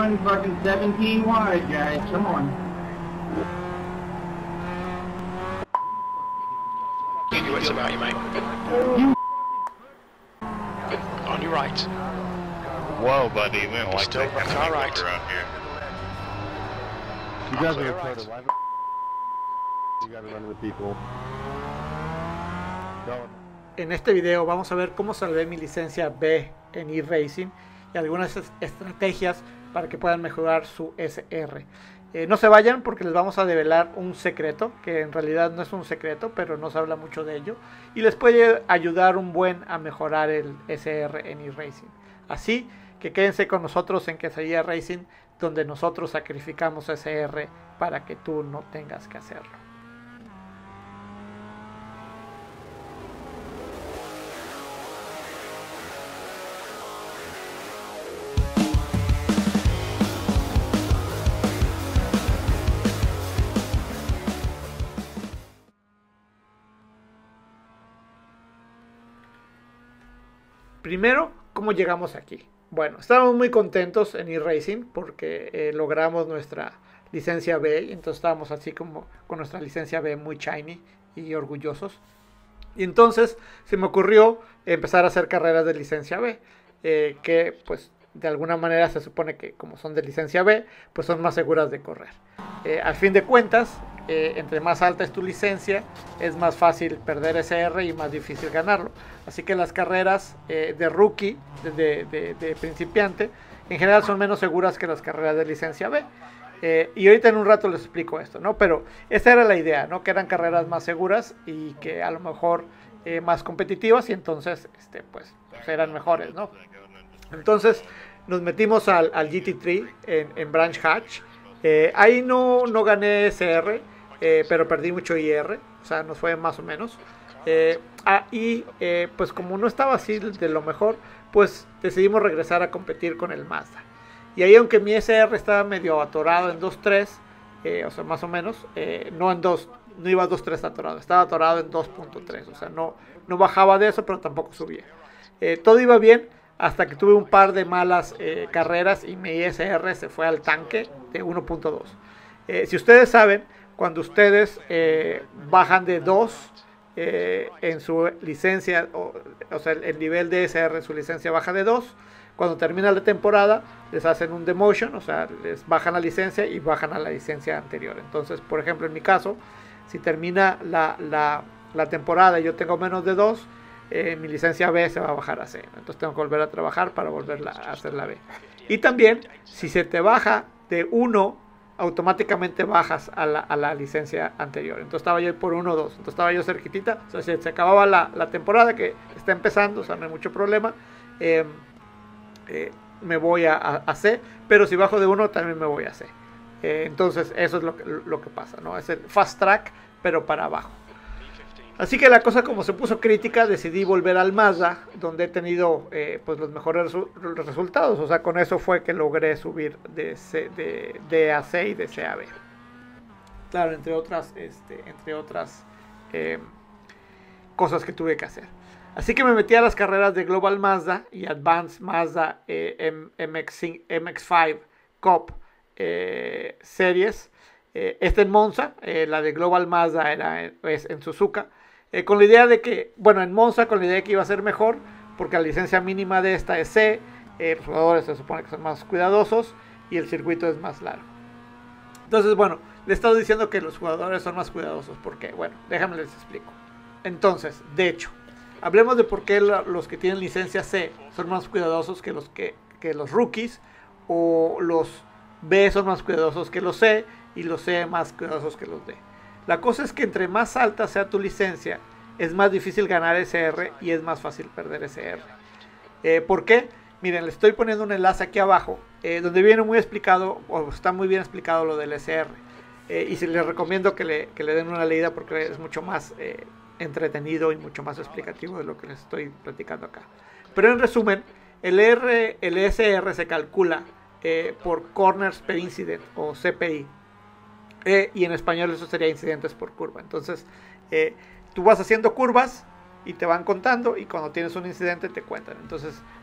run fucking 17 wide, guys. Come on. You what's about you, mate. Good. On your right. Whoa, buddy, we don't like Still that kind of car language right. around here. You guys Clear are right. right. You gotta run with people. Go. En este video vamos a ver cómo salvé mi licencia B en eRacing y algunas estrategias para que puedan mejorar su SR. No se vayan porque les vamos a develar un secreto, que en realidad no es un secreto, pero no se habla mucho de ello, y les puede ayudar un buen a mejorar el SR en eRacing. Así que quédense con nosotros en Quesadilla Racing, donde nosotros sacrificamos SR para que tú no tengas que hacerlo. Primero, ¿cómo llegamos aquí? Bueno, estábamos muy contentos en eRacing porque logramos nuestra licencia B, y entonces estábamos así como con nuestra licencia B muy shiny y orgullosos. Y entonces se me ocurrió empezar a hacer carreras de licencia B, que pues de alguna manera se supone que como son de licencia B, pues son más seguras de correr. Al fin de cuentas, entre más alta es tu licencia, es más fácil perder SR y más difícil ganarlo. Así que las carreras de rookie, de principiante, en general son menos seguras que las carreras de licencia B. Y ahorita en un rato les explico esto, ¿no? Pero esa era la idea, ¿no? Que eran carreras más seguras y que a lo mejor más competitivas, y entonces pues eran mejores, ¿no? Entonces nos metimos al GT3 en Branch Hatch. Ahí no gané SR, pero perdí mucho IR, o sea, nos fue más o menos. Pues como no estaba así de lo mejor, pues decidimos regresar a competir con el Mazda. Y ahí, aunque mi SR estaba medio atorado en 2.3, o sea, más o menos, no en 2, no iba a 2.3 atorado, estaba atorado en 2.3, o sea, no bajaba de eso, pero tampoco subía. Todo iba bien hasta que tuve un par de malas carreras y mi SR se fue al tanque de 1.2. Si ustedes saben, cuando ustedes bajan de 2 en su licencia, o sea, el nivel de SR en su licencia baja de 2, cuando termina la temporada les hacen un demotion, o sea, les bajan la licencia y bajan a la licencia anterior. Entonces, por ejemplo, en mi caso, si termina la temporada y yo tengo menos de 2, mi licencia B se va a bajar a C. Entonces tengo que volver a trabajar para volver a hacer la B. Y también, si se te baja de 1, automáticamente bajas a la licencia anterior. Entonces estaba yo por 1 o 2. Entonces estaba yo cerquitita. O sea, si se acababa la temporada, que está empezando, o sea, no hay mucho problema, me voy a C. Pero si bajo de 1, también me voy a C. Entonces eso es lo que pasa, ¿no? Es el fast track, pero para abajo. Así que la cosa, como se puso crítica, decidí volver al Mazda, donde he tenido pues los mejores resultados. O sea, con eso fue que logré subir de D a C y de C a B. Claro, entre otras cosas que tuve que hacer. Así que me metí a las carreras de Global Mazda y Advanced Mazda MX5 Cup Series. En Monza, la de Global Mazda es en Suzuka. Con la idea de que, bueno, en Monza con la idea de que iba a ser mejor, porque la licencia mínima de esta es C, los jugadores se supone que son más cuidadosos y el circuito es más largo. Entonces, bueno, le he estado diciendo que los jugadores son más cuidadosos, porque, bueno, déjame les explico. Entonces, de hecho, hablemos de por qué los que tienen licencia C son más cuidadosos que los rookies, o los B son más cuidadosos que los C, y los C más cuidadosos que los D. La cosa es que entre más alta sea tu licencia, es más difícil ganar SR y es más fácil perder SR. ¿Por qué? Miren, les estoy poniendo un enlace aquí abajo, donde viene muy explicado, o está muy bien explicado lo del SR. Y les recomiendo que le den una leída porque es mucho más entretenido y mucho más explicativo de lo que les estoy platicando acá. Pero en resumen, el SR se calcula por corners per incident, o CPI. Y en español eso sería incidentes por curva. Entonces tú vas haciendo curvas y te van contando, y cuando tienes un incidente te cuentan. Entonces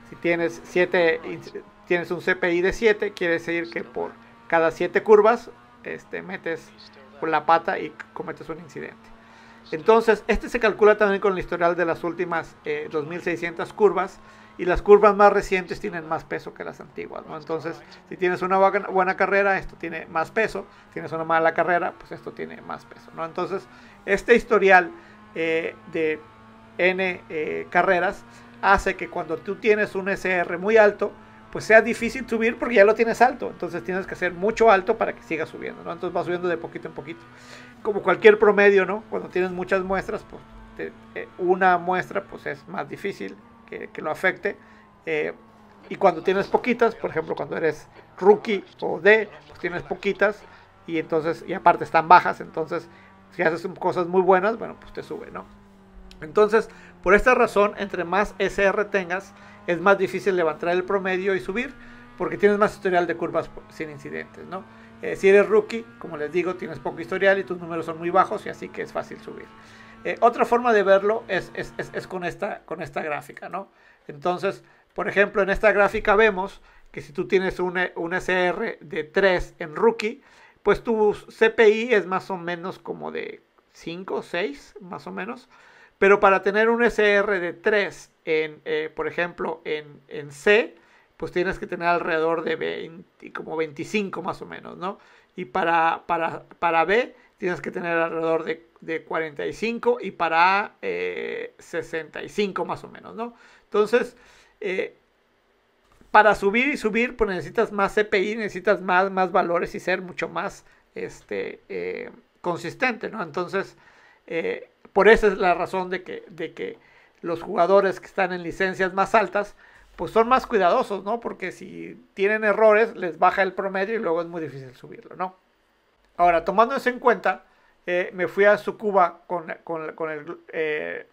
Si tienes tienes un CPI de 7, quiere decir que por cada 7 curvas metes con la pata y cometes un incidente. Entonces, se calcula también con el historial de las últimas 2600 curvas, y las curvas más recientes tienen más peso que las antiguas, ¿no? Entonces, si tienes una buena carrera, esto tiene más peso. Si tienes una mala carrera, pues esto tiene más peso, ¿no? Entonces, este historial de N carreras hace que cuando tú tienes un SR muy alto, pues sea difícil subir porque ya lo tienes alto. Entonces tienes que hacer mucho alto para que siga subiendo, ¿no? Entonces va subiendo de poquito en poquito. Como cualquier promedio, ¿no? Cuando tienes muchas muestras, pues una muestra pues es más difícil que lo afecte. Y cuando tienes poquitas, por ejemplo, cuando eres rookie o D, pues tienes poquitas y aparte están bajas. Entonces, si haces cosas muy buenas, bueno, pues te sube, ¿no? Entonces, por esta razón, entre más SR tengas, es más difícil levantar el promedio y subir, porque tienes más historial de curvas sin incidentes, ¿no? Si eres rookie, como les digo, tienes poco historial y tus números son muy bajos, y así que es fácil subir. Otra forma de verlo es con esta gráfica, ¿no? Entonces, por ejemplo, en esta gráfica vemos que si tú tienes un SR de 3 en rookie, pues tu CPI es más o menos como de 5 o 6, más o menos. Pero para tener un SR de 3, por ejemplo, en C, pues tienes que tener alrededor de como 25 más o menos, ¿no? Y para B tienes que tener alrededor de 45 y para A 65 más o menos, ¿no? Entonces, para subir, pues necesitas más CPI, necesitas más valores y ser mucho más consistente, ¿no? Entonces, por esa es la razón de que los jugadores que están en licencias más altas pues son más cuidadosos, ¿no? Porque si tienen errores les baja el promedio y luego es muy difícil subirlo, ¿no? Ahora, tomando eso en cuenta, me fui a Tsukuba con el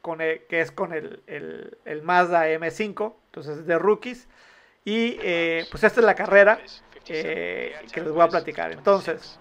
Mazda M5, entonces es de rookies, y pues esta es la carrera que les voy a platicar. Entonces,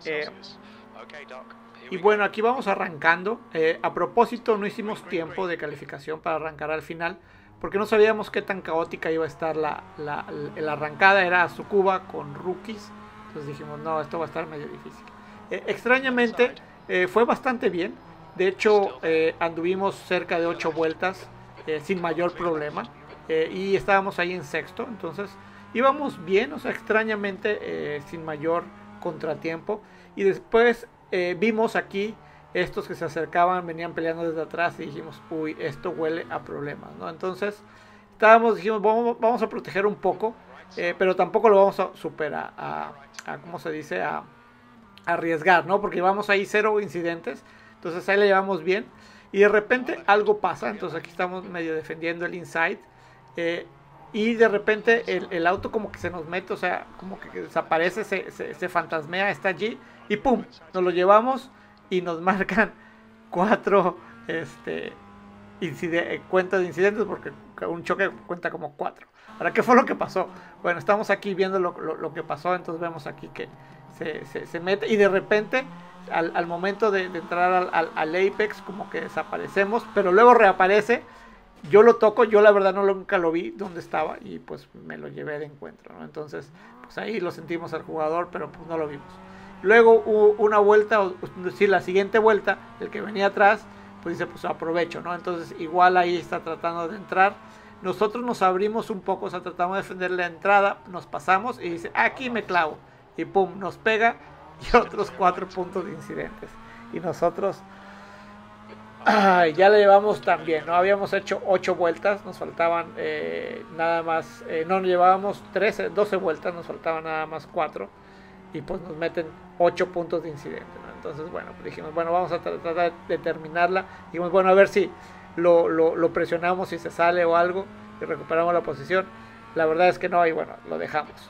y bueno, aquí vamos arrancando. A propósito, no hicimos tiempo de calificación para arrancar al final, porque no sabíamos qué tan caótica iba a estar la arrancada. Era Tsukuba con rookies, entonces dijimos, no, esto va a estar medio difícil. Extrañamente, fue bastante bien. De hecho, anduvimos cerca de 8 vueltas sin mayor problema, y estábamos ahí en sexto, entonces íbamos bien, o sea, extrañamente sin mayor contratiempo. Y después vimos aquí estos que se acercaban, venían peleando desde atrás, y dijimos, uy, esto huele a problemas, ¿no? Entonces dijimos, vamos a proteger un poco, pero tampoco lo vamos a ¿cómo se dice? A arriesgar, ¿no? Porque llevamos ahí 0 incidentes, entonces ahí le llevamos bien, y de repente algo pasa. Entonces aquí estamos medio defendiendo el inside, y de repente el auto como que se nos mete, o sea, como que desaparece, se fantasmea, está allí, y pum, nos lo llevamos y nos marcan 4 cuentas de incidentes, porque un choque cuenta como 4. Ahora, ¿qué fue lo que pasó? Bueno, estamos aquí viendo lo que pasó. Entonces vemos aquí que se mete, y de repente al momento de entrar al Apex como que desaparecemos, pero luego reaparece. Yo lo toco, yo la verdad nunca lo vi dónde estaba, y pues me lo llevé de encuentro, ¿no? Entonces pues ahí lo sentimos al jugador, pero pues no lo vimos. Luego hubo una vuelta, la siguiente vuelta, el que venía atrás pues dice, pues aprovecho, ¿no? Entonces igual ahí está tratando de entrar. Nosotros nos abrimos un poco, o sea, tratamos de defender la entrada, nos pasamos y dice, aquí me clavo, y pum, nos pega, y otros 4 puntos de incidentes. Y nosotros ya le llevamos también, ¿no? Habíamos hecho 8 vueltas, nos faltaban nada más, no, llevábamos 12 vueltas, nos faltaban nada más 4, y pues nos meten 8 puntos de incidente, ¿no? Entonces, bueno, pues dijimos, bueno, vamos a tratar de terminarla. Dijimos, bueno, a ver si lo presionamos, si se sale o algo, y recuperamos la posición. La verdad es que no, y bueno, lo dejamos.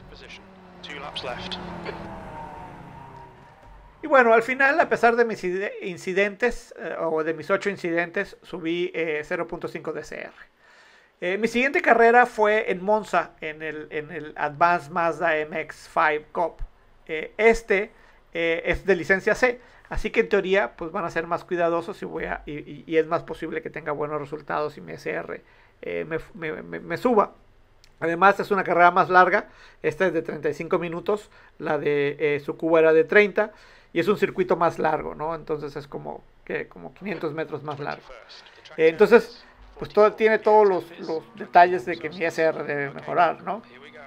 Y bueno, al final, a pesar de mis incidentes, o de mis 8 incidentes, subí 0.5 de CR. Mi siguiente carrera fue en Monza, en el Advanced Mazda MX-5 Cup. Es de licencia C, así que en teoría pues van a ser más cuidadosos, y es más posible que tenga buenos resultados si mi SR me suba. Además es una carrera más larga, esta es de 35 minutos, la de Tsukuba era de 30 y es un circuito más largo, ¿no? Entonces es como 500 metros más largo. Entonces, pues tiene todos los detalles de que mi SR debe mejorar, ¿no?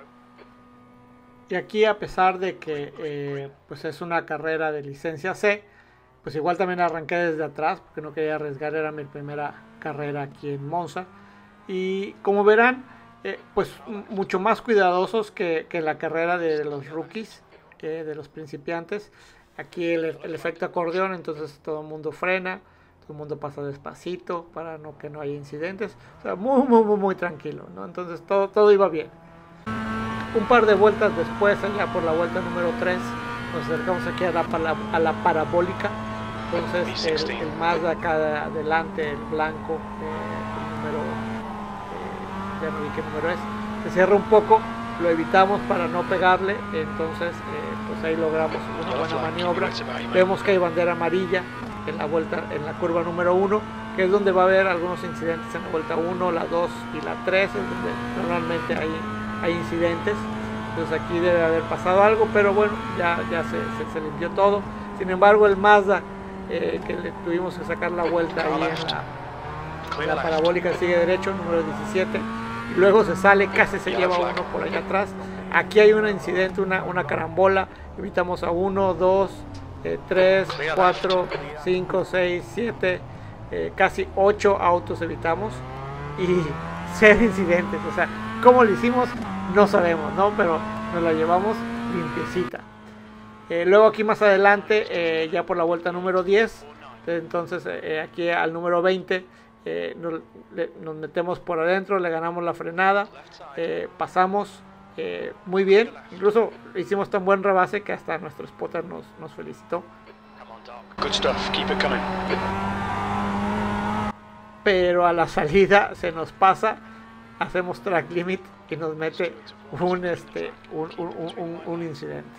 Y aquí, a pesar de que pues es una carrera de licencia C, pues igual también arranqué desde atrás porque no quería arriesgar, era mi primera carrera aquí en Monza. Y como verán, pues mucho más cuidadosos que la carrera de los rookies, de los principiantes. Aquí el efecto acordeón, entonces todo el mundo frena, todo el mundo pasa despacito para que no haya incidentes. O sea, muy tranquilo, ¿no? Entonces todo iba bien. Un par de vueltas después, allá por la vuelta número 3, nos acercamos aquí a la parabólica. Entonces el Mazda acá adelante, el blanco, el número, ya no vi qué número es, se cierra un poco, lo evitamos para no pegarle. Entonces pues ahí logramos una buena maniobra. Vemos que hay bandera amarilla en la curva número 1, que es donde va a haber algunos incidentes en la vuelta 1, la 2 y la 3, es donde normalmente hay incidentes. Entonces aquí debe haber pasado algo, pero bueno, ya se limpió todo. Sin embargo, el Mazda, que le tuvimos que sacar la vuelta ahí en la parabólica, sigue derecho, número 17, y luego se sale, casi se lleva uno por allá atrás. Aquí hay un incidente, una carambola, evitamos a 1, 2, 3, 4, 5, 6, 7, casi 8 autos evitamos y 0 incidentes. O sea, ¿cómo lo hicimos? No sabemos, ¿no? Pero nos la llevamos limpiecita. Luego aquí más adelante, ya por la vuelta número 10, entonces aquí al número 20, nos metemos por adentro, le ganamos la frenada, pasamos muy bien, incluso hicimos tan buen rebase que hasta nuestro spotter nos felicitó. Good stuff. Keep it coming. Pero a la salida se nos pasa, hacemos track limit y nos mete un incidente.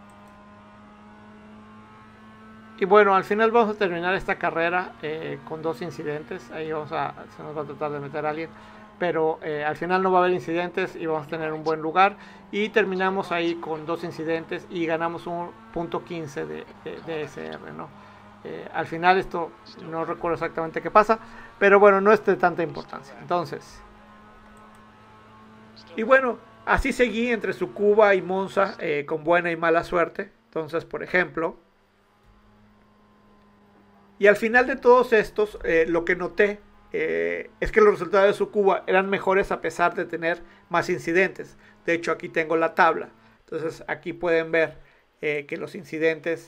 Y bueno, al final vamos a terminar esta carrera con 2 incidentes. Ahí se nos va a tratar de meter a alguien, pero al final no va a haber incidentes y vamos a tener un buen lugar. Y terminamos ahí con 2 incidentes y ganamos un .15 de SR, ¿no? Al final esto no recuerdo exactamente qué pasa, pero bueno, no es de tanta importancia. Entonces, y bueno, así seguí entre Tsukuba y Monza con buena y mala suerte. Entonces, por ejemplo, y al final de todos estos, lo que noté es que los resultados de Tsukuba eran mejores a pesar de tener más incidentes. De hecho, aquí tengo la tabla. Entonces, aquí pueden ver que los incidentes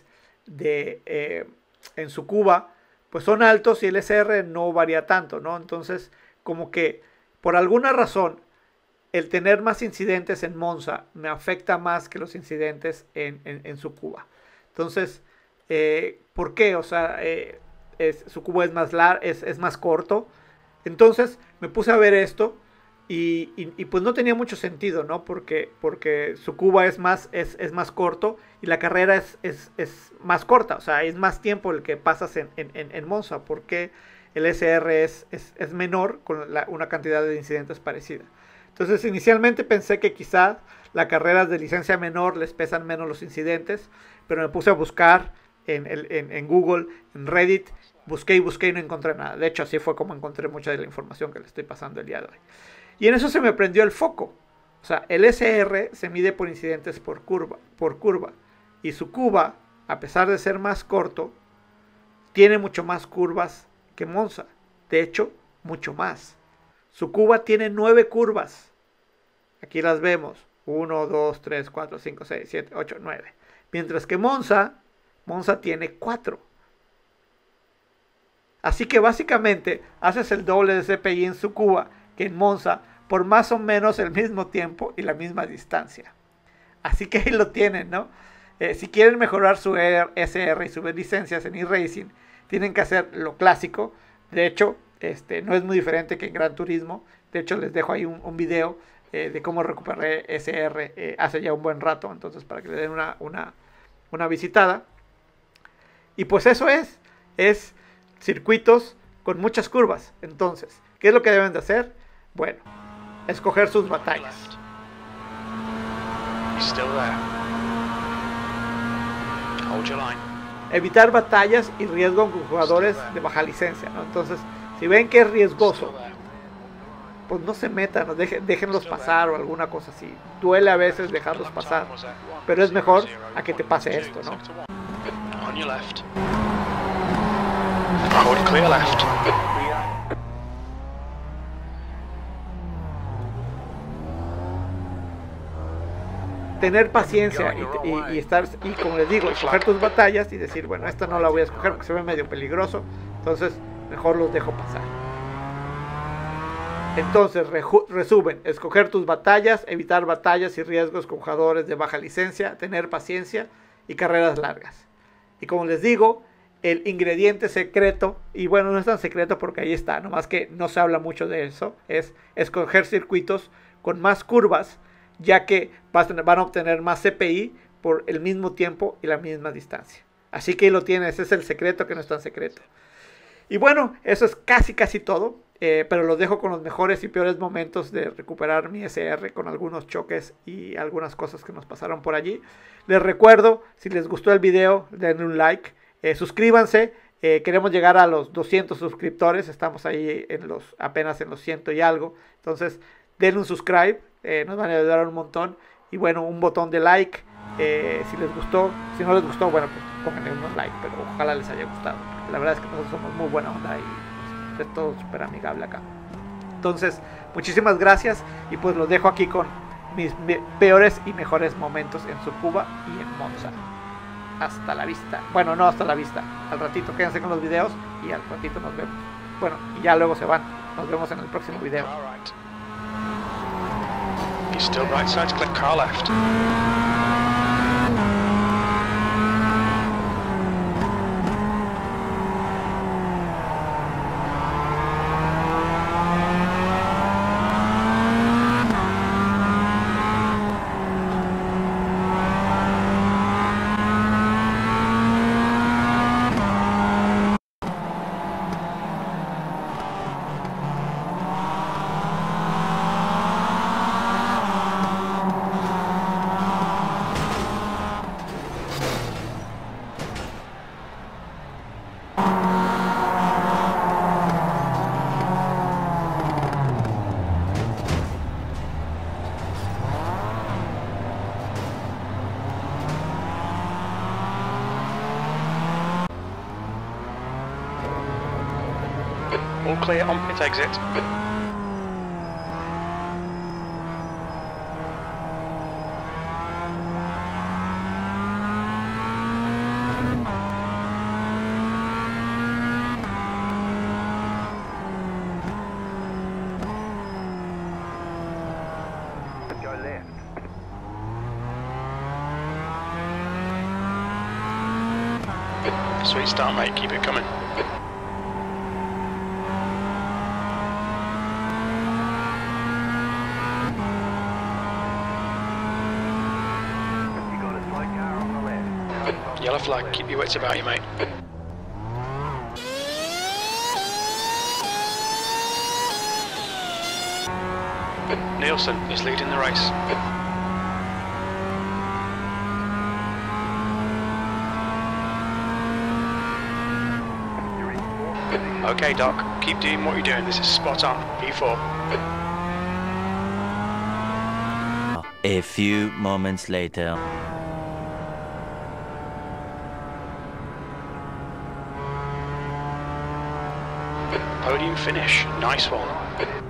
en Tsukuba pues son altos y el SR no varía tanto, ¿no? Entonces, como que por alguna razón, el tener más incidentes en Monza me afecta más que los incidentes en Tsukuba. Entonces, ¿por qué? O sea, Tsukuba es más corto. Entonces me puse a ver esto y pues no tenía mucho sentido, ¿no? Porque Tsukuba es más corto y la carrera es más corta. O sea, es más tiempo el que pasas en Monza, porque el SR es menor con una cantidad de incidentes parecida. Entonces inicialmente pensé que quizás las carreras de licencia menor les pesan menos los incidentes, pero me puse a buscar en Google, en Reddit, busqué y no encontré nada. De hecho, así fue como encontré mucha de la información que les estoy pasando el día de hoy. Y en eso se me prendió el foco. O sea, el SR se mide por incidentes por curva. Y Tsukuba, a pesar de ser más corto, tiene mucho más curvas que Monza. De hecho, mucho más. Tsukuba tiene 9 curvas. Aquí las vemos. 1, 2, 3, 4, 5, 6, 7, 8, 9. Mientras que Monza tiene 4. Así que básicamente haces el doble de CPI en Tsukuba que en Monza por más o menos el mismo tiempo y la misma distancia. Así que ahí lo tienen, ¿no? Si quieren mejorar su SR y subir licencias en eRacing, tienen que hacer lo clásico. De hecho, no es muy diferente que en Gran Turismo. De hecho, les dejo ahí un video de cómo recuperé SR hace ya un buen rato. Entonces, para que le den una visitada. Y pues eso es circuitos con muchas curvas. Entonces, ¿qué es lo que deben de hacer? Bueno, escoger sus batallas. He's still there. Hold your line. Evitar batallas y riesgo con jugadores de baja licencia, ¿no? Entonces, si ven que es riesgoso, pues no se metan, ¿no? Déjenlos pasar o alguna cosa así. Duele a veces dejarlos pasar, pero es mejor a que te pase esto, ¿no? On your left. Hold clear left. Tener paciencia y estar, y como les digo, escoger tus batallas y decir, bueno, esta no la voy a escoger porque se ve medio peligroso, entonces mejor los dejo pasar. Entonces, resumen, escoger tus batallas, evitar batallas y riesgos con jugadores de baja licencia, tener paciencia y carreras largas. Y como les digo, el ingrediente secreto, y bueno, no es tan secreto porque ahí está, nomás que no se habla mucho de eso, es escoger circuitos con más curvas, ya que van a obtener más CPI por el mismo tiempo y la misma distancia. Así que ahí lo tienes, ese es el secreto que no es tan secreto. Y bueno, eso es casi todo, pero los dejo con los mejores y peores momentos de recuperar mi SR, con algunos choques y algunas cosas que nos pasaron por allí. Les recuerdo, si les gustó el video, denle un like, suscríbanse, queremos llegar a los 200 suscriptores, estamos ahí apenas en los 100 y algo, entonces denle un subscribe, nos van a ayudar un montón, y bueno, un botón de like, si les gustó. Si no les gustó, bueno, pues pónganle unos like, pero ojalá les haya gustado. La verdad es que nosotros somos muy buena onda y es todo súper amigable acá. Entonces, muchísimas gracias, y pues los dejo aquí con mis peores y mejores momentos en Tsukuba y en Monza. Hasta la vista. Bueno, no hasta la vista. Al ratito quédense con los videos y al ratito nos vemos. Bueno, y ya luego se van. Nos vemos en el próximo video. Car right. He's still right side, click car left. All clear on pit exit. Go left. Sweet start, mate. Keep it coming. You got a slow car on the left. Yellow flag. Keep your wits about you, mate. Nielsen is leading the race. Okay, Doc. Keep doing what you're doing. This is spot on. P4. A few moments later. Podium finish. Nice one.